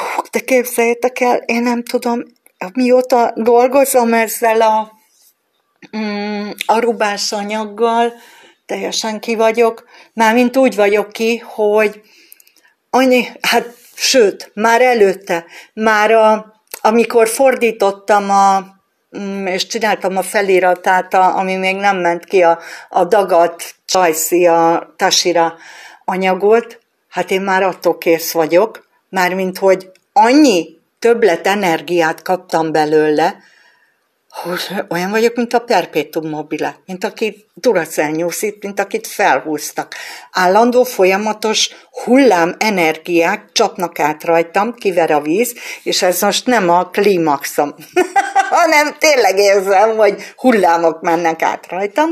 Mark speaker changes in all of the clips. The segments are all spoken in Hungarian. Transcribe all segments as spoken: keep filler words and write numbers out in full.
Speaker 1: de képzeljétek el, én nem tudom, mióta dolgozom ezzel a mm, arubás anyaggal, teljesen ki vagyok, mármint úgy vagyok ki, hogy annyi, hát sőt, már előtte, már a, amikor fordítottam a, és csináltam a feliratát, a, ami még nem ment ki, a, a dagat csajszi, a Tashira anyagot, hát én már attól kész vagyok, mármint, hogy annyi többlet energiát kaptam belőle, hogy olyan vagyok, mint a perpetuum mobile, mint aki Duracell nyúszít, mint akit felhúztak. Állandó, folyamatos hullám energiák csapnak át rajtam, kiver a víz, és ez most nem a klímaxom, hanem tényleg érzem, hogy hullámok mennek át rajtam.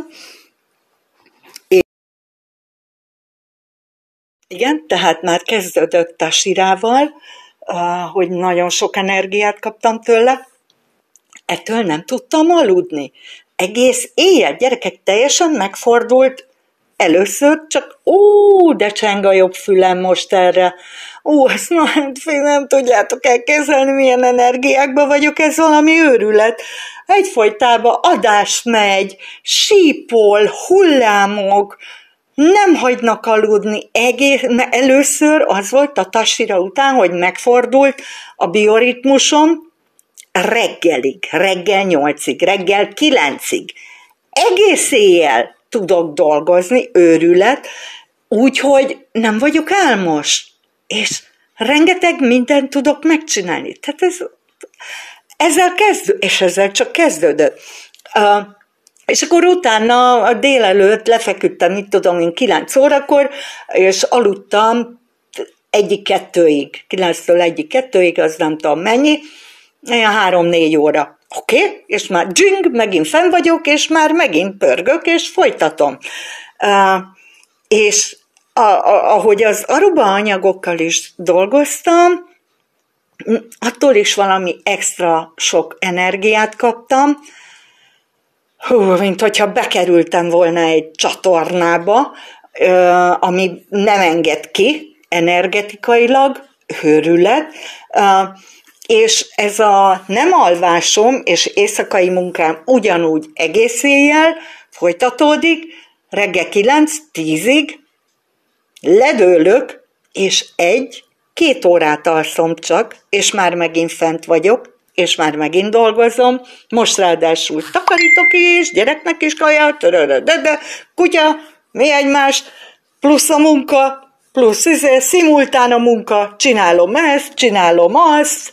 Speaker 1: Igen, tehát már kezdődött a Tashirával, hogy nagyon sok energiát kaptam tőle, ettől nem tudtam aludni. Egész éjjel, gyerekek, teljesen megfordult először, csak ó, de cseng a jobb fülem most erre. Ó, ezt nem, nem tudjátok elkezelni, milyen energiákban vagyok, ez valami őrület. Egyfolytában adás megy, sípol, hullámok, nem hagynak aludni. Egész, először az volt a Tashira után, hogy megfordult a bioritmusom, reggelig, reggel nyolcig, reggel kilencig. Egész éjjel tudok dolgozni, őrület, úgyhogy nem vagyok álmos, és rengeteg mindent tudok megcsinálni. Tehát ez, ezzel kezdő, és ezzel csak kezdődött. Uh, és akkor utána a délelőtt lefeküdtem, mit tudom én, kilenc órakor, és aludtam egyik-kettőig, kilenctől egyik-kettőig, az nem tudom mennyi, ilyen három-négy óra. Oké, okay? És már dzsing, megint fenn vagyok, és már megint pörgök, és folytatom. Uh, és a, a, ahogy az aruba anyagokkal is dolgoztam, attól is valami extra sok energiát kaptam, hú, mint hogyha bekerültem volna egy csatornába, uh, ami nem enged ki energetikailag, őrület, uh, és ez a nem alvásom és éjszakai munkám ugyanúgy egész éjjel folytatódik, reggel kilenc-tízig ledőlök, és egy, két órát alszom csak, és már megint fent vagyok, és már megint dolgozom, most ráadásul takarítok is, gyereknek is kaját, de, de kutya, mi egymás, plusz a munka, plusz izé, szimultán a munka, csinálom ezt, csinálom azt,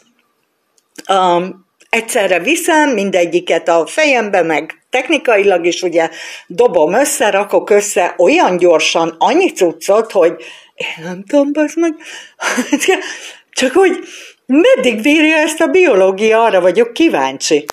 Speaker 1: Um, egyszerre viszem mindegyiket a fejembe, meg technikailag is ugye dobom össze, rakok össze olyan gyorsan annyi cuccot, hogy én nem tudom, bazd meg, csak hogy meddig bírja ezt a biológia, arra vagyok kíváncsi.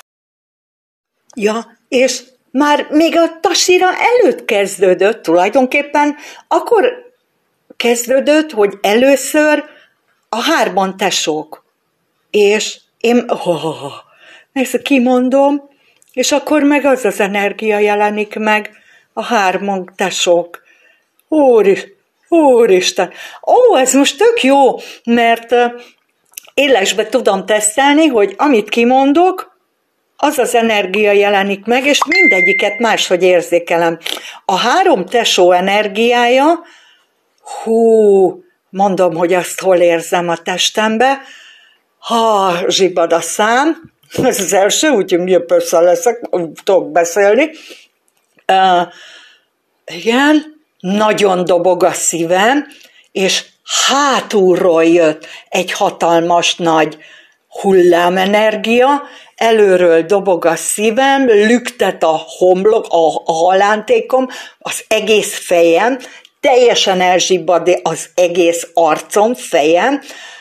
Speaker 1: Ja, és már még a Tashira előtt kezdődött, tulajdonképpen akkor kezdődött, hogy először a hárman tesók. És én, oh, ezt kimondom, és akkor meg az az energia jelenik meg, a hárman tesók. Úr, Úristen! Ó, ez most tök jó, mert élesbe tudom tesztelni, hogy amit kimondok, az az energia jelenik meg, és mindegyiket máshogy érzékelem. A három tesó energiája, hú, mondom, hogy azt hol érzem a testembe, ha zsibad a szám, ez az első, úgyhogy milyen persze leszek, tudok beszélni. Uh, igen, nagyon dobog a szívem, és hátulról jött egy hatalmas nagy hullámenergia, előről dobog a szívem, lüktet a homlok, a, a halántékom, az egész fejem, teljesen elzsibbad az egész arcom, fejem,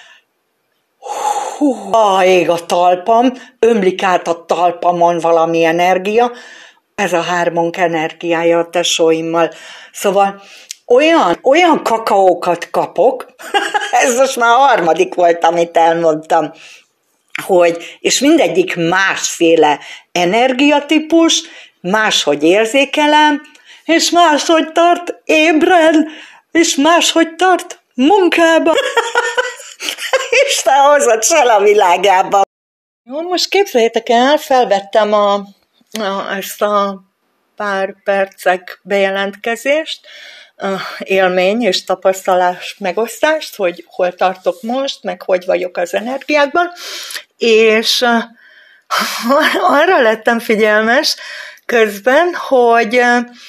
Speaker 1: hú, ég a talpam, ömlik át a talpamon valami energia, ez a hármunk energiája a tesóimmal. Szóval olyan, olyan kakaókat kapok, ez most már a harmadik volt, amit elmondtam, hogy, és mindegyik másféle energiatípus, máshogy érzékelem, és máshogy tart ébren, és máshogy tart munkában. Isten hozott fel a világába. Jó, most képzeljétek el, felvettem a, a, ezt a pár percek bejelentkezést, élmény és tapasztalás megosztást, hogy hol tartok most, meg hogy vagyok az energiákban, és arra lettem figyelmes közben, hogy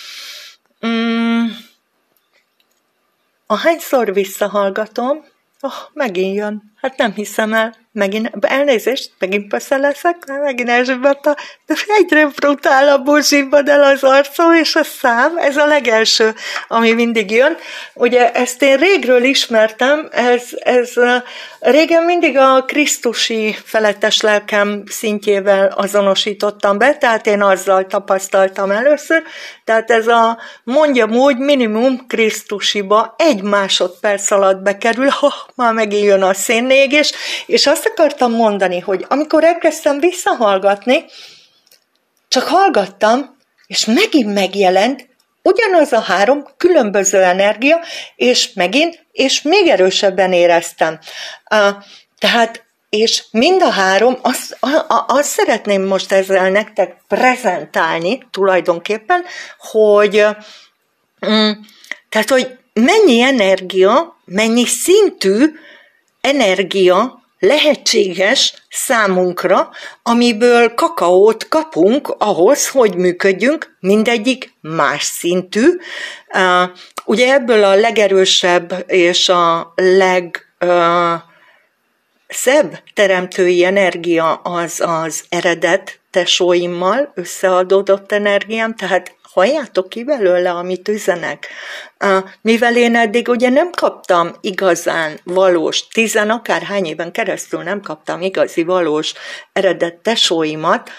Speaker 1: um, ahányszor visszahallgatom, oh, megint jön, hát nem hiszem el, megint, elnézést, megint persze leszek, megint elzsibbant a, de egyre brutálabbul zsibbad el az arcom és a szám, ez a legelső, ami mindig jön. Ugye ezt én régről ismertem, ez, ez régen mindig a krisztusi felettes lelkem szintjével azonosítottam be, tehát én azzal tapasztaltam először, tehát ez a, mondjam úgy, minimum krisztusiba egy másodperc alatt bekerül, ha már megint jön a szénnégés, és azt akartam mondani, hogy amikor elkezdtem visszahallgatni, csak hallgattam, és megint megjelent ugyanaz a három különböző energia, és megint, és még erősebben éreztem. Uh, tehát, és mind a három, azt, azt szeretném most ezzel nektek prezentálni tulajdonképpen, hogy, um, tehát, hogy mennyi energia, mennyi szintű energia lehetséges számunkra, amiből kakaót kapunk ahhoz, hogy működjünk, mindegyik más szintű. Ugye ebből a legerősebb és a legszebb teremtői energia az az eredet tesóimmal összeadódott energiám, tehát halljátok ki belőle, amit üzenek. Mivel én eddig ugye nem kaptam igazán valós, tizen akárhány éven keresztül nem kaptam igazi valós eredet tesóimat,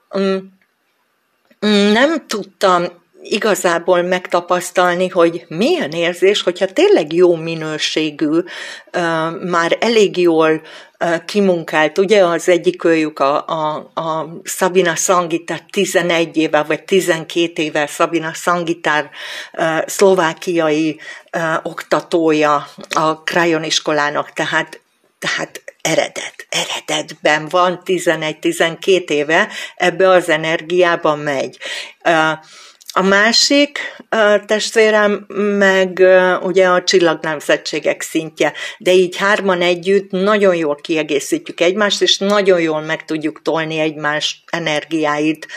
Speaker 1: nem tudtam igazából megtapasztalni, hogy milyen érzés, hogyha tényleg jó minőségű, már elég jól kimunkált, ugye az egyik őjük a, a, a Szabina Szangitár tizenegy éve, vagy tizenkét éve Szabina Szangitár szlovákiai oktatója a Krajon iskolának, tehát, tehát eredet, eredetben van tizenegy-tizenkét éve, ebbe az energiában megy. A másik a testvérem meg ugye a csillagnemzetségek szintje, de így hárman együtt nagyon jól kiegészítjük egymást, és nagyon jól meg tudjuk tolni egymás energiáit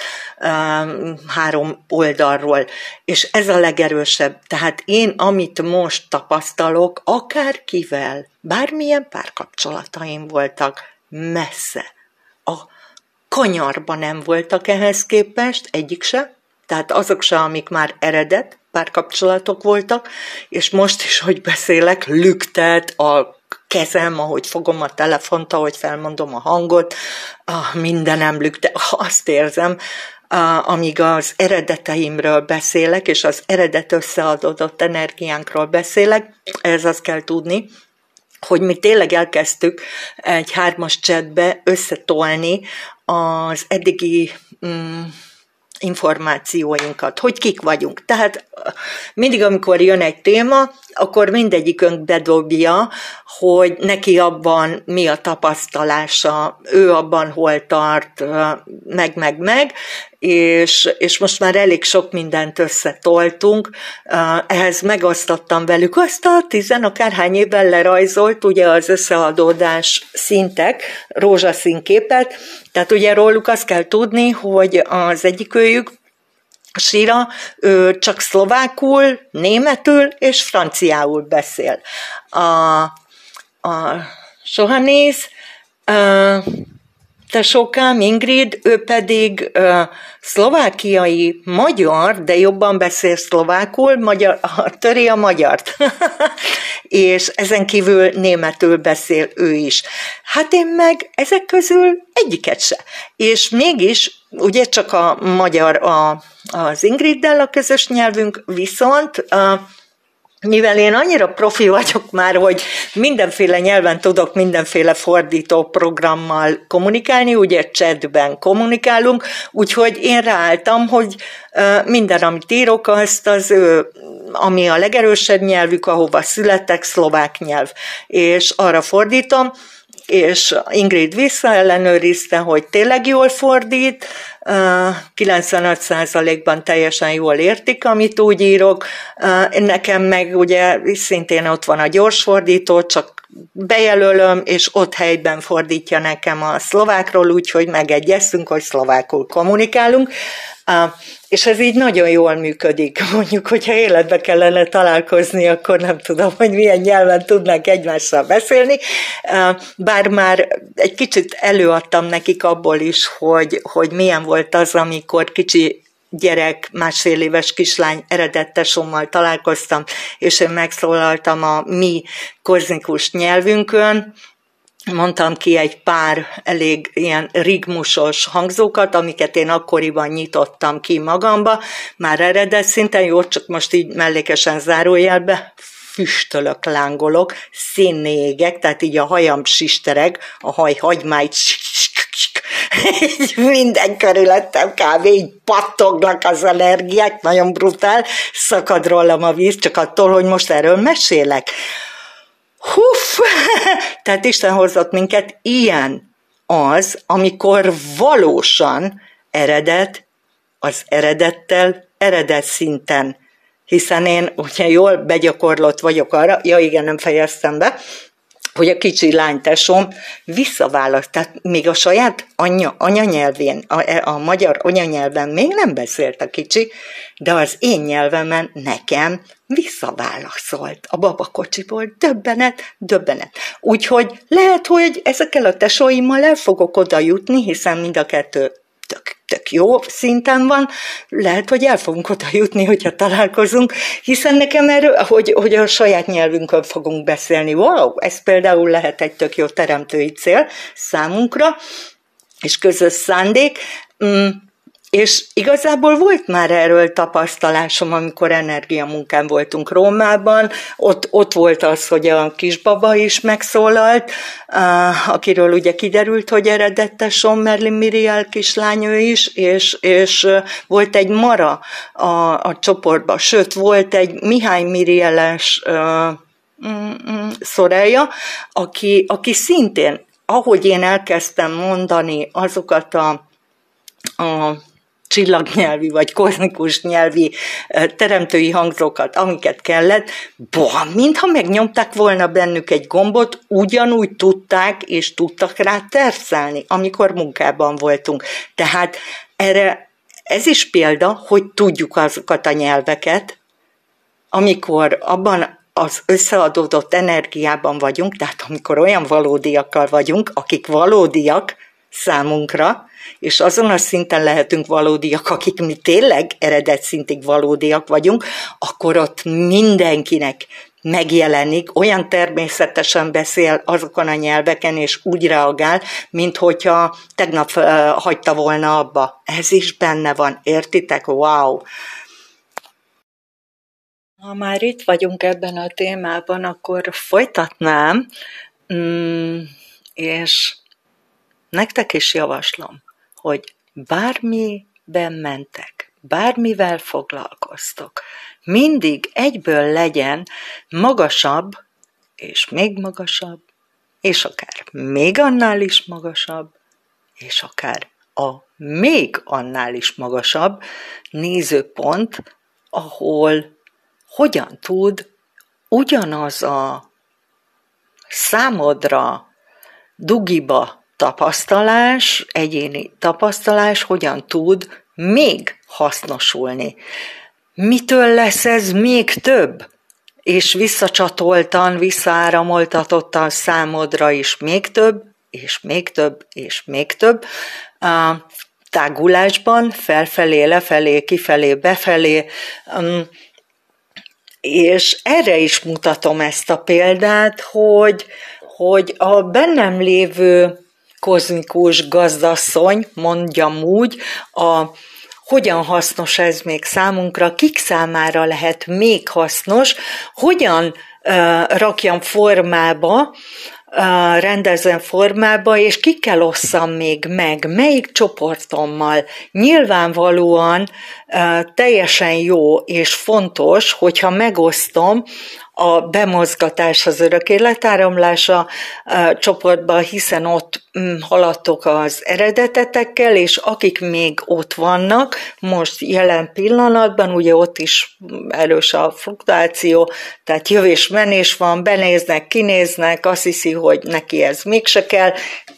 Speaker 1: három oldalról. És ez a legerősebb. Tehát én, amit most tapasztalok, akárkivel, bármilyen párkapcsolataim voltak, messze. A kanyarban nem voltak ehhez képest, egyik se, tehát azok se, amik már eredet párkapcsolatok voltak, és most is, hogy beszélek, lüktet a kezem, ahogy fogom a telefont, ahogy felmondom a hangot, mindenem lüktet, azt érzem, amíg az eredeteimről beszélek, és az eredet összeadódott energiánkról beszélek, ez azt kell tudni, hogy mi tényleg elkezdtük egy hármas chatbe összetolni az eddigi mm, információinkat, hogy kik vagyunk. Tehát mindig, amikor jön egy téma, akkor mindegyikünk bedobja, hogy neki abban mi a tapasztalása, ő abban hol tart, meg, meg, meg, és, és most már elég sok mindent összetoltunk. Ehhez megosztottam velük azt a tizen akárhány évvel lerajzolt, ugye az összeadódás szintek, rózsaszínképet, tehát ugye róluk azt kell tudni, hogy az egyikőjük, Sira, ő csak szlovákul, németül és franciául beszél. A, a Sohanész, tesókám Ingrid, ő pedig uh, szlovákiai magyar, de jobban beszél szlovákul, magyar, töri a magyart. És ezen kívül németül beszél ő is. Hát én meg ezek közül egyiket se. És mégis, ugye csak a magyar a, az Ingriddel a közös nyelvünk, viszont uh, mivel én annyira profi vagyok már, hogy mindenféle nyelven tudok mindenféle fordító programmal kommunikálni, ugye chatben kommunikálunk, úgyhogy én ráálltam, hogy minden, amit írok, azt az ő, ami a legerősebb nyelvük, ahova születtek, szlovák nyelv, és arra fordítom, és Ingrid visszaellenőrizte, hogy tényleg jól fordít, kilencvenöt százalékban teljesen jól értik, amit úgy írok. Nekem meg ugye szintén ott van a gyorsfordító, csak bejelölöm, és ott helyben fordítja nekem a szlovákról, úgyhogy megegyeztünk, hogy szlovákul kommunikálunk. És ez így nagyon jól működik. Mondjuk, hogyha életbe kellene találkozni, akkor nem tudom, hogy milyen nyelven tudnánk egymással beszélni. Bár már egy kicsit előadtam nekik abból is, hogy, hogy milyen volt az, amikor kicsi gyerek, másfél éves kislány eredettesommal találkoztam, és én megszólaltam a mi kozmikus nyelvünkön, mondtam ki egy pár elég ilyen rigmusos hangzókat, amiket én akkoriban nyitottam ki magamba, már eredet szinten, jó, csak most így mellékesen zárójelbe, füstölök, lángolok, szénné égek, tehát így a hajam sistereg, a haj hagymány minden körülöttem kb. Így pattognak az energiák, nagyon brutál, szakad rólam a víz, csak attól, hogy most erről mesélek. Huff! Tehát Isten hozott minket, ilyen az, amikor valósan eredet, az eredettel, eredet szinten. Hiszen én ugye jól begyakorlott vagyok arra, ja igen, nem fejeztem be, hogy a kicsi lánytesom visszaválaszt, tehát még a saját anya, anyanyelvén, a, a magyar anyanyelven még nem beszélt a kicsi, de az én nyelvemen nekem visszaválaszolt. A babakocsiból döbbenet, döbbenet. Úgyhogy lehet, hogy ezekkel a tesóimmal el fogok oda jutni, hiszen mind a kettő tök, tök jó szinten van, lehet, hogy el fogunk oda jutni, hogyha találkozunk, hiszen nekem erről, hogy, hogy a saját nyelvünkön fogunk beszélni. Wow, ez például lehet egy tök jó teremtői cél számunkra, és közös szándék. Mm. És igazából volt már erről tapasztalásom, amikor energiamunkán voltunk Rómában, ott, ott volt az, hogy a kisbaba is megszólalt, akiről ugye kiderült, hogy eredettes Merlin Miriel kislány ő is, és, és volt egy Mara a, a csoportban, sőt volt egy Mihály Mirieles szorája, aki, aki szintén, ahogy én elkezdtem mondani azokat a, a csillagnyelvi vagy kozmikus nyelvi teremtői hangzókat, amiket kellett, boha, mintha megnyomták volna bennük egy gombot, ugyanúgy tudták és tudtak rá tercelni, amikor munkában voltunk. Tehát erre ez is példa, hogy tudjuk azokat a nyelveket, amikor abban az összeadódott energiában vagyunk, tehát amikor olyan valódiakkal vagyunk, akik valódiak számunkra, és azon a szinten lehetünk valódiak, akik mi tényleg eredet szintig valódiak vagyunk, akkor ott mindenkinek megjelenik, olyan természetesen beszél azokon a nyelveken, és úgy reagál, mint hogyha tegnap uh, hagyta volna abba. Ez is benne van, értitek? Wow! Ha már itt vagyunk ebben a témában, akkor folytatnám, mm, és nektek is javaslom, hogy bármiben mentek, bármivel foglalkoztok, mindig egyből legyen magasabb, és még magasabb, és akár még annál is magasabb, és akár a még annál is magasabb nézőpont, ahol hogyan tud ugyanaz a számodra dugiba tapasztalás, egyéni tapasztalás hogyan tud még hasznosulni. Mitől lesz ez még több? És visszacsatoltan, visszaáramoltatottan számodra is még több, és még több, és még több. A tágulásban felfelé, lefelé, kifelé, befelé, és erre is mutatom ezt a példát, hogy, hogy a bennem lévő kozmikus gazdasszony, mondjam úgy, a, hogyan hasznos ez még számunkra, kik számára lehet még hasznos, hogyan uh, rakjam formába, uh, rendezem formába, és kikkel osszam még meg, melyik csoportommal. Nyilvánvalóan uh, teljesen jó és fontos, hogyha megosztom a bemozgatás az örök életáramlása csoportban, hiszen ott haladtok az eredetetekkel, és akik még ott vannak, most jelen pillanatban, ugye ott is erős a fluktuáció, tehát jövés-menés van, benéznek, kinéznek, azt hiszi, hogy neki ez mégse kell,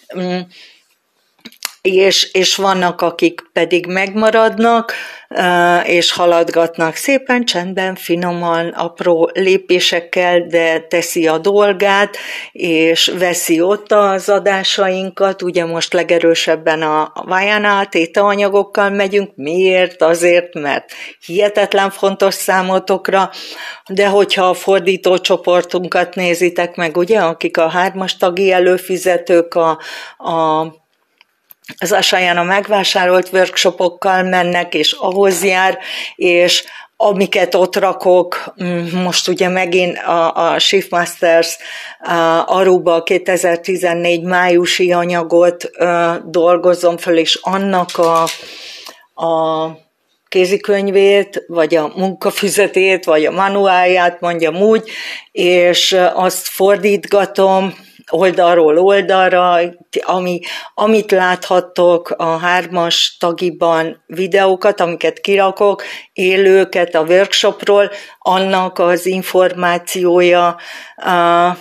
Speaker 1: és, és vannak, akik pedig megmaradnak, és haladgatnak szépen, csendben, finoman, apró lépésekkel, de teszi a dolgát, és veszi ott az adásainkat. Ugye most legerősebben a Vajana Theta anyagokkal megyünk. Miért? Azért, mert hihetetlen fontos számotokra, de hogyha a fordító csoportunkat nézitek meg, ugye, akik a hármas tagi előfizetők, a, a az Asayana megvásárolt workshopokkal mennek, és ahhoz jár, és amiket ott rakok, most ugye megint a, a Shift Masters a Aruba kétezer-tizennégy májusi anyagot uh, dolgozom föl, és annak a, a kézikönyvét, vagy a munkafüzetét, vagy a manuálját, mondjam úgy, és azt fordítgatom oldalról oldalra, ami, amit láthattok a hármas tagiban videókat, amiket kirakok, élőket a workshopról, annak az információja uh,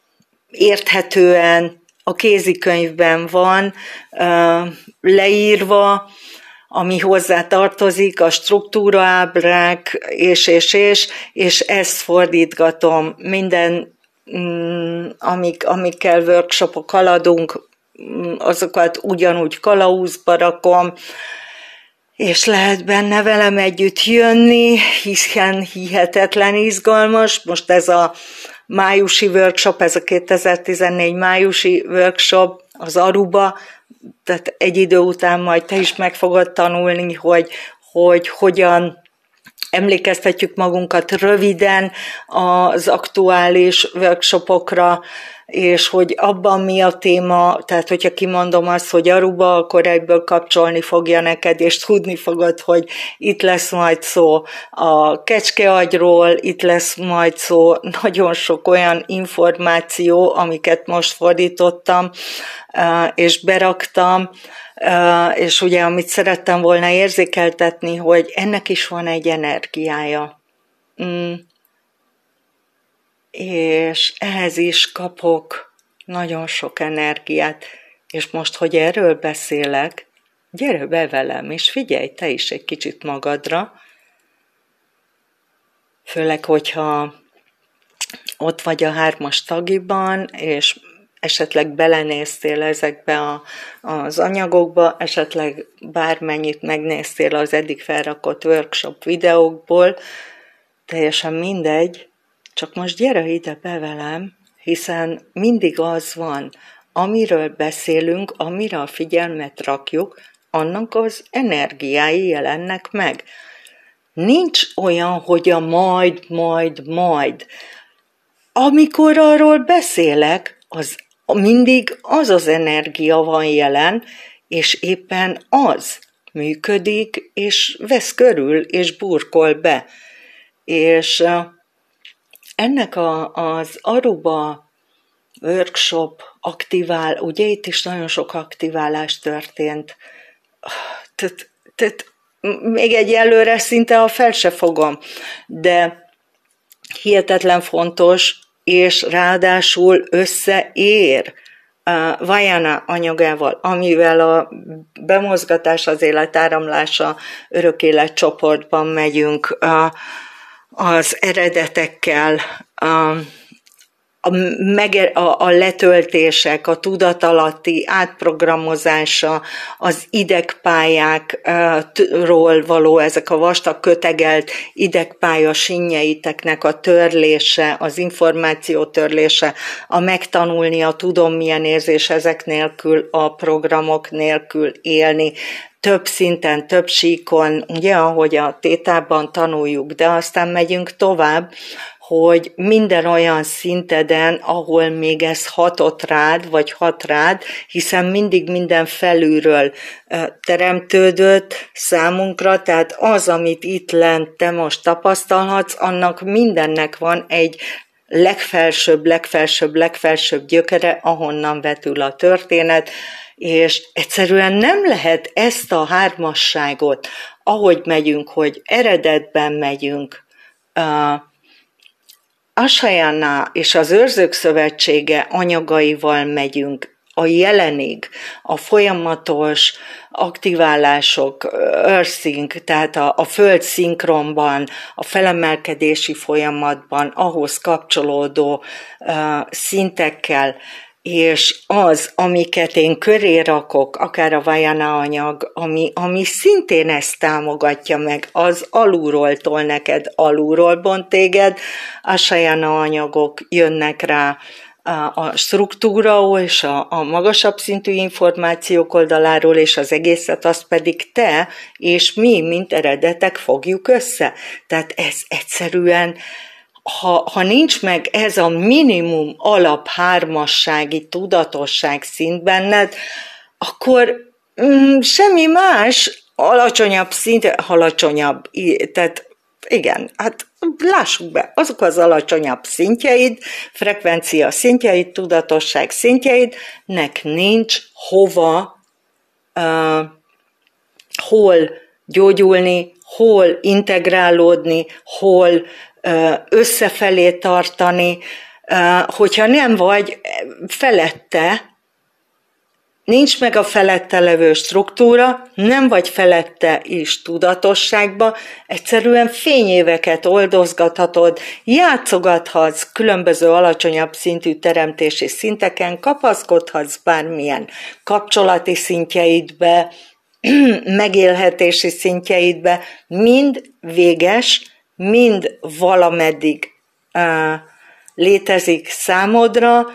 Speaker 1: érthetően a kézikönyvben van uh, leírva, ami hozzá tartozik, a struktúraábrák, és, és, és, és ezt fordítgatom minden, amik, amikkel workshopok haladunk, azokat ugyanúgy kalauzba rakom, és lehet benne velem együtt jönni, hiszen hihetetlen izgalmas. Most ez a májusi workshop, ez a kétezer-tizennégy májusi workshop az Aruba, tehát egy idő után majd te is meg fogod tanulni, hogy, hogy hogyan emlékeztetjük magunkat röviden az aktuális workshopokra, és hogy abban mi a téma, tehát hogyha kimondom azt, hogy Aruba, akkor egyből kapcsolni fogja neked, és tudni fogod, hogy itt lesz majd szó a kecskeagyról, itt lesz majd szó nagyon sok olyan információ, amiket most fordítottam, és beraktam, és ugye amit szerettem volna érzékeltetni, hogy ennek is van egy energiája. Mm. És ehhez is kapok nagyon sok energiát. És most, hogy erről beszélek, gyere be velem, és figyelj te is egy kicsit magadra, főleg, hogyha ott vagy a hármas tagiban, és esetleg belenéztél ezekbe a, az anyagokba, esetleg bármennyit megnéztél az eddig felrakott workshop videókból, teljesen mindegy, csak most gyere ide be velem, hiszen mindig az van, amiről beszélünk, amire a figyelmet rakjuk, annak az energiái jelennek meg. Nincs olyan, hogy a majd, majd, majd. Amikor arról beszélek, az mindig az az energia van jelen, és éppen az működik, és vesz körül, és burkol be. És ennek a, az Aruba workshop aktivál, ugye itt is nagyon sok aktiválás történt. Tehát, tehát még egyelőre szinte a fel se fogom, de hihetetlen fontos, és ráadásul összeér a Vajana anyagával, amivel a bemozgatás, az életáramlása, örök élet csoportban megyünk, a, az eredetekkel, a, a, meg, a, a letöltések, a tudatalatti átprogramozása, az idegpályákról való, ezek a vastag kötegelt idegpálya sinnyeiteknek a törlése, az információ törlése, a megtanulni, a tudom milyen érzés ezek nélkül, a programok nélkül élni, több szinten, több síkon, ugye, ahogy a tétában tanuljuk, de aztán megyünk tovább, hogy minden olyan szinteden, ahol még ez hatott rád, vagy hat rád, hiszen mindig minden felülről teremtődött számunkra, tehát az, amit itt lent te most tapasztalhatsz, annak mindennek van egy legfelsőbb, legfelsőbb, legfelsőbb gyökere, ahonnan vetül a történet, és egyszerűen nem lehet ezt a hármasságot, ahogy megyünk, hogy eredetben megyünk, uh, Asajana és az Őrzők Szövetsége anyagaival megyünk a jelenig, a folyamatos aktiválások, earthing, tehát a, a föld szinkronban, a felemelkedési folyamatban, ahhoz kapcsolódó uh, szintekkel, és az, amiket én köré rakok, akár a Vajana anyag, ami, ami szintén ezt támogatja meg, az alulról tol neked, alulról bont téged, a Sajana anyagok jönnek rá a struktúra és a, a magasabb szintű információk oldaláról, és az egészet azt pedig te és mi, mint eredetek fogjuk össze. Tehát ez egyszerűen, Ha, ha nincs meg ez a minimum alap hármassági tudatosság szint benned, akkor mm, semmi más, alacsonyabb szint, alacsonyabb, tehát igen, hát lássuk be, azok az alacsonyabb szintjeid, frekvencia szintjeid, tudatosság szintjeidnek nincs hova, uh, hol gyógyulni, hol integrálódni, hol összefelé tartani, hogyha nem vagy felette, nincs meg a felette levő struktúra, nem vagy felette is tudatosságba, egyszerűen fényéveket oldozgathatod, játszogathatsz különböző alacsonyabb szintű teremtési szinteken, kapaszkodhatsz bármilyen kapcsolati szintjeidbe, megélhetési szintjeidbe, mind véges, mind valameddig uh, létezik számodra,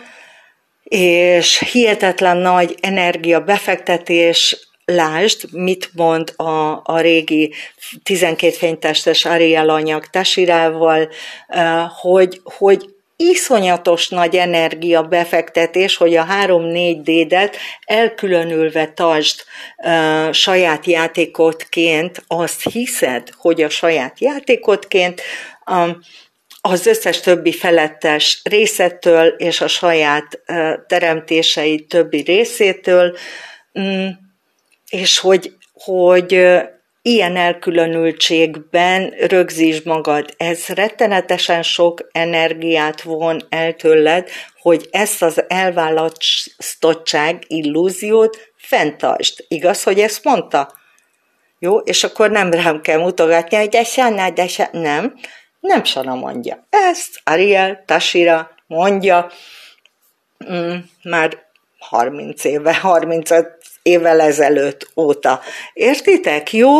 Speaker 1: és hihetetlen nagy energia befektetés, lásd, mit mond a, a régi tizenkét fénytestes Ariel anyag Tashirával, uh, hogy, hogy iszonyatos nagy energia befektetés, hogy a három-négy dédet elkülönülve tartsd uh, saját játékotként, azt hiszed, hogy a saját játékotként, um, az összes többi felettes részettől és a saját uh, teremtéseid többi részétől, um, és hogy, hogy uh, ilyen elkülönültségben rögzítsd magad. Ez rettenetesen sok energiát von el tőled, hogy ezt az elválasztottság illúziót fenntartsd. Igaz, hogy ezt mondta? Jó, és akkor nem rám kell mutogatni, hogy de se, de se. Nem, nem Sana mondja. Ezt Ariel Tashira mondja mm, már harminc éve, harmincöt évvel ezelőtt óta. Értitek? Jó?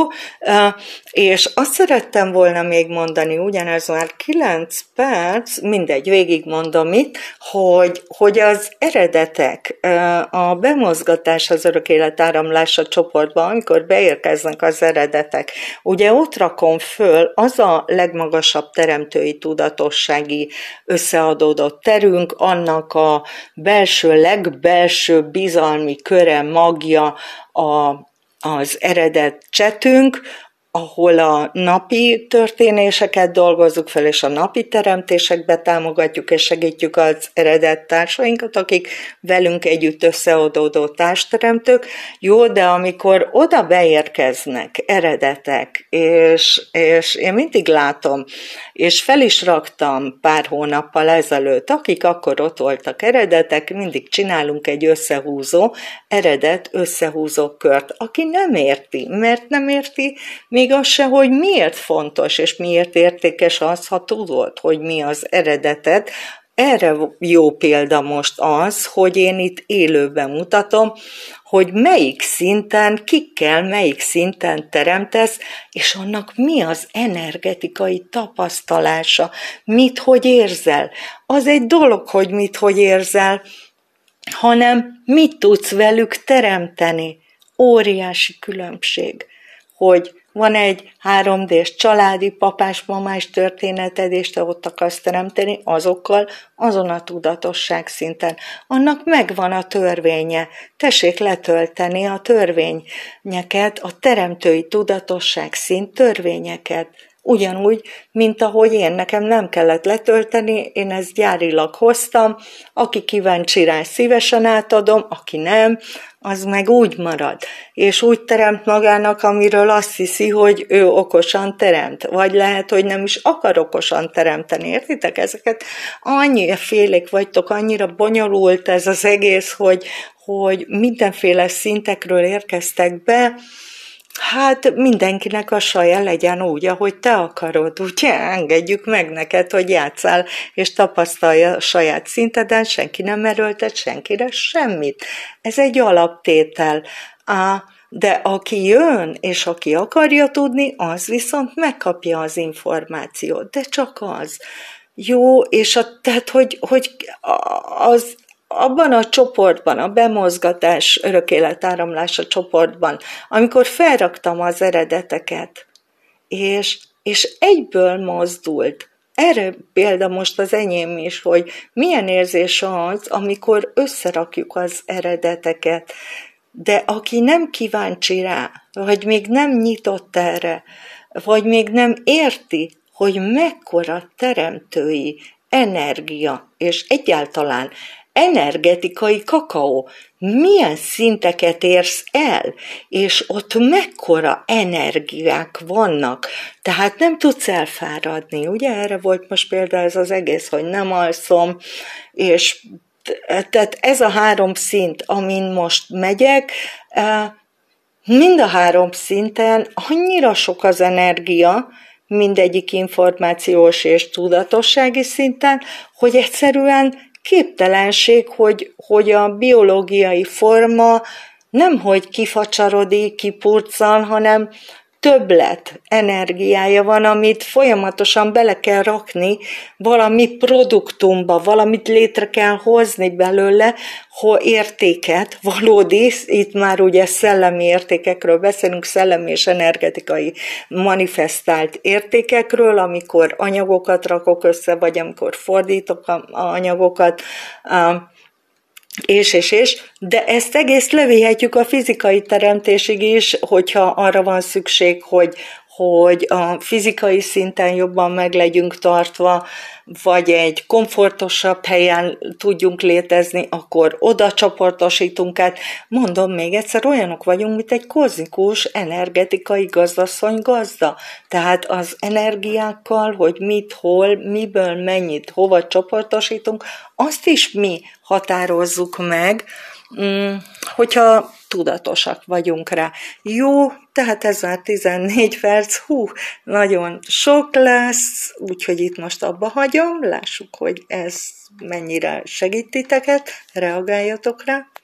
Speaker 1: És azt szerettem volna még mondani, ugyanez már kilenc perc, mindegy, végigmondom itt, hogy, hogy az eredetek, a bemozgatás az örök élet áramlása csoportban, amikor beérkeznek az eredetek, ugye ott rakom föl az a legmagasabb teremtői tudatossági összeadódott terünk, annak a belső, legbelső bizalmi köre, magja, A, az eredet csetünk, ahol a napi történéseket dolgozzuk fel, és a napi teremtésekbe támogatjuk és segítjük az eredet társainkat, akik velünk együtt összeadódó társteremtők. Jó, de amikor oda beérkeznek eredetek, és, és én mindig látom, és fel is raktam pár hónappal ezelőtt, akik akkor ott voltak eredetek, mindig csinálunk egy összehúzó, eredet összehúzó kört. Aki nem érti, mert nem érti, még az se, hogy miért fontos, és miért értékes az, ha tudod, hogy mi az eredeted, erre jó példa most az, hogy én itt élőben mutatom, hogy melyik szinten, kikkel, melyik szinten teremtesz, és annak mi az energetikai tapasztalása, mit, hogy érzel. Az egy dolog, hogy mit, hogy érzel, hanem mit tudsz velük teremteni. Óriási különbség, hogy van egy három dés családi, papás-mamás történeted, és te ott akarsz teremteni azokkal azon a tudatosság szinten. Annak megvan a törvénye. Tessék letölteni a törvényeket, a teremtői tudatosság szint törvényeket. Ugyanúgy, mint ahogy én, nekem nem kellett letölteni, én ezt gyárilag hoztam, aki kíváncsi rá, szívesen átadom, aki nem, az meg úgy marad, és úgy teremt magának, amiről azt hiszi, hogy ő okosan teremt, vagy lehet, hogy nem is akar okosan teremteni, értitek ezeket? Annyira félék vagytok, annyira bonyolult ez az egész, hogy, hogy mindenféle szintekről érkeztek be. Hát mindenkinek a saját legyen úgy, ahogy te akarod, ugye? Engedjük meg neked, hogy játsszál, és tapasztalja a saját szinteden, senki nem erőltet senkire semmit. Ez egy alaptétel. De aki jön, és aki akarja tudni, az viszont megkapja az információt, de csak az. Jó, és a, tehát, hogy, hogy az abban a csoportban, a bemozgatás, örökéletáramlás a csoportban, amikor felraktam az eredeteket, és, és egyből mozdult, erre példa most az enyém is, hogy milyen érzés az, amikor összerakjuk az eredeteket, de aki nem kíváncsi rá, vagy még nem nyitott erre, vagy még nem érti, hogy mekkora teremtői energia, és egyáltalán energetikai kakaó, milyen szinteket érsz el, és ott mekkora energiák vannak, tehát nem tudsz elfáradni, ugye erre volt most például ez az egész, hogy nem alszom, és tehát ez a három szint, amin most megyek, mind a három szinten annyira sok az energia, mindegyik információs és tudatossági szinten, hogy egyszerűen képtelenség, hogy, hogy a biológiai forma nemhogy kifacsarodik, kipurcan, hanem többlet energiája van, amit folyamatosan bele kell rakni valami produktumba, valamit létre kell hozni belőle, hogy értéket, valódi, itt már ugye szellemi értékekről beszélünk, szellemi és energetikai manifestált értékekről, amikor anyagokat rakok össze, vagy amikor fordítok a anyagokat, és, és, és, de ezt egész levihetjük a fizikai teremtésig is, hogyha arra van szükség, hogy, hogy a fizikai szinten jobban meg legyünk tartva, vagy egy komfortosabb helyen tudjunk létezni, akkor oda csoportosítunk át. Mondom még egyszer, olyanok vagyunk, mint egy kozmikus energetikai gazdasszony gazda. Tehát az energiákkal, hogy mit, hol, miből, mennyit, hova csoportosítunk, azt is mi határozzuk meg, hogyha tudatosak vagyunk rá. Jó, tehát ez már tizennégy perc, hú, nagyon sok lesz, úgyhogy itt most abba hagyom, lássuk, hogy ez mennyire segít titeket, reagáljatok rá.